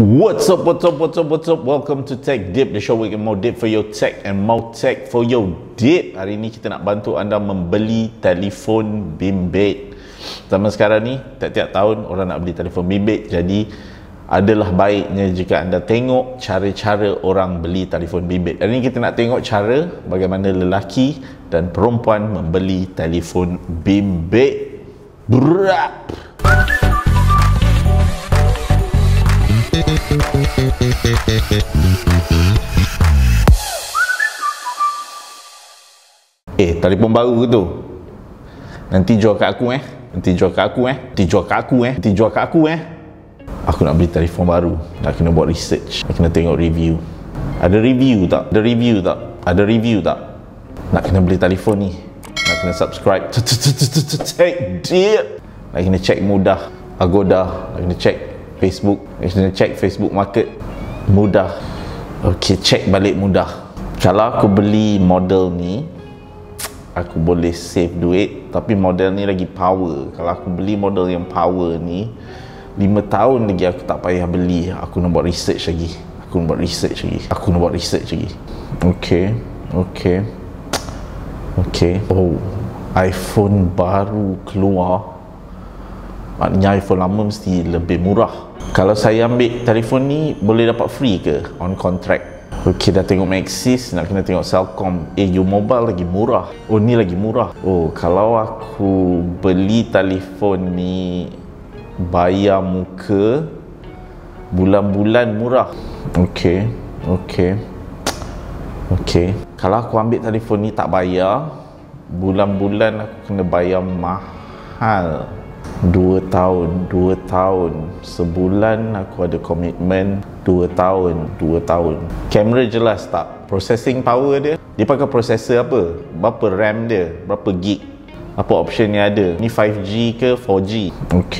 What's up, what's up, what's up, what's up? Welcome to Tech Dip, the show we get more dip for your tech and more tech for your dip. Hari ni kita nak bantu anda membeli telefon bimbit. Zaman sekarang ni, tiap-tiap tahun orang nak beli telefon bimbit. Jadi, adalah baiknya jika anda tengok cara-cara orang beli telefon bimbit. Hari ni kita nak tengok cara bagaimana lelaki dan perempuan membeli telefon bimbit. Brap! Telefon baru ke tu? Nanti jual kat aku Nanti jual kat aku Nanti jual kat aku Nanti jual kat aku Aku nak beli telefon baru. Nak kena buat research. Nak kena tengok review. Ada review tak? Ada review tak? Ada review tak? Nak kena beli telefon ni. Nak kena subscribe Tech Dip. Nak kena check mudah Agoda. Nak kena check Facebook. Nak kena check Facebook Market. Mudah. Okay, check balik mudah. Kalau aku beli model ni, aku boleh save duit. Tapi model ni lagi power. Kalau aku beli model yang power ni, 5 tahun lagi aku tak payah beli. Aku nak buat research lagi. Okay. Oh, iPhone baru keluar. Maknanya iPhone lama mesti lebih murah. Kalau saya ambil telefon ni, boleh dapat free ke? On contract. Okay, dah tengok Maxis, nak kena tengok Celcom. You Mobile lagi murah. Oh, ni lagi murah. Oh, kalau aku beli telefon ni bayar muka, bulan-bulan murah. Okay. Kalau aku ambil telefon ni tak bayar, bulan-bulan aku kena bayar mahal. 2 tahun. Sebulan aku ada komitmen 2 tahun. Kamera jelas tak? Processing power dia pakai processor apa? Berapa RAM dia? Berapa gig? Apa option yang ada? Ni 5G ke 4G?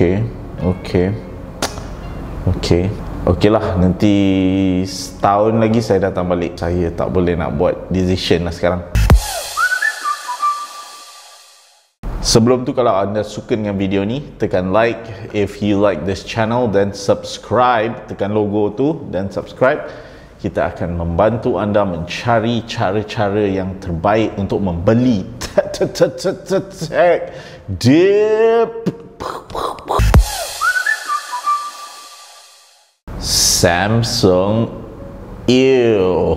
Okay lah, nanti setahun lagi saya datang balik. Saya tak boleh nak buat decision lah sekarang. Sebelum tu, kalau anda suka dengan video ni, tekan like. If you like this channel, then subscribe. Tekan logo tu dan subscribe. Kita akan membantu anda mencari cara-cara yang terbaik untuk membeli Tech Dip. Samsung. Ew.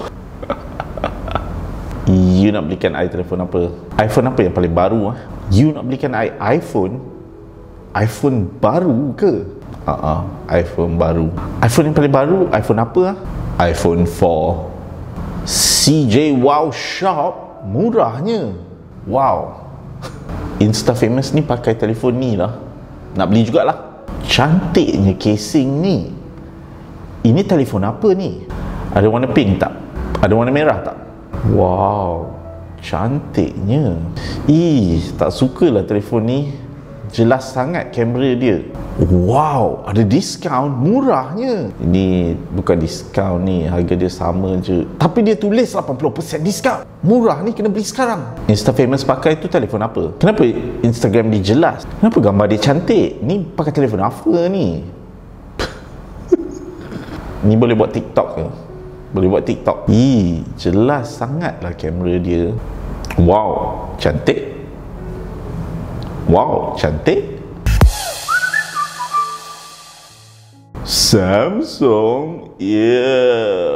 You nak belikan I telefon apa? iPhone apa yang paling baru? You nak belikan I iPhone? iPhone baru ke? iPhone baru. iPhone yang paling baru, iPhone apa? iPhone 4. CJ Wow Shop, murahnya. Wow. Insta famous ni pakai telefon ni lah. Nak beli jugalah. Cantiknya casing ni. Ini telefon apa ni? Ada warna pink tak? Ada warna merah tak? Wow, cantiknya. Tak sukalah telefon ni. Jelas sangat kamera dia. Wow, ada diskaun, murahnya. Ini bukan diskaun ni, harga dia sama je. Tapi dia tulis 80% diskaun. Murah ni, kena beli sekarang. Insta famous pakai tu telefon apa? Kenapa Instagram dia jelas? Kenapa gambar dia cantik? Ni pakai telefon apa ni? Ni boleh buat TikTok ke? Boleh buat TikTok. Jelas sangatlah kamera dia. Wow, cantik. Samsung.